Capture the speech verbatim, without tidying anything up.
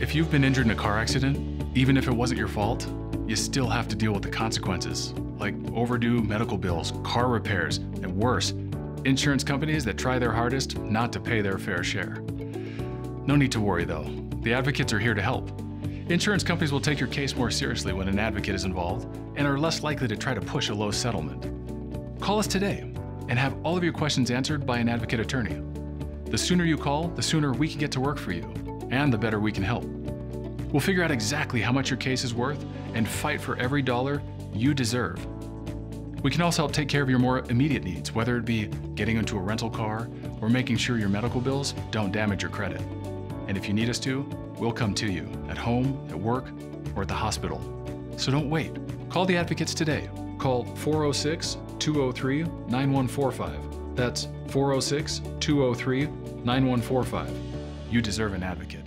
If you've been injured in a car accident, even if it wasn't your fault, you still have to deal with the consequences, like overdue medical bills, car repairs, and worse, insurance companies that try their hardest not to pay their fair share. No need to worry though. The advocates are here to help. Insurance companies will take your case more seriously when an advocate is involved and are less likely to try to push a low settlement. Call us today and have all of your questions answered by an advocate attorney. The sooner you call, the sooner we can get to work for you, and the better we can help. We'll figure out exactly how much your case is worth and fight for every dollar you deserve. We can also help take care of your more immediate needs, whether it be getting into a rental car or making sure your medical bills don't damage your credit. And if you need us to, we'll come to you at home, at work, or at the hospital. So don't wait. Call the advocates today. Call four oh six, two oh three, nine one four five. That's four oh six, two oh three, nine one four five. You deserve an advocate.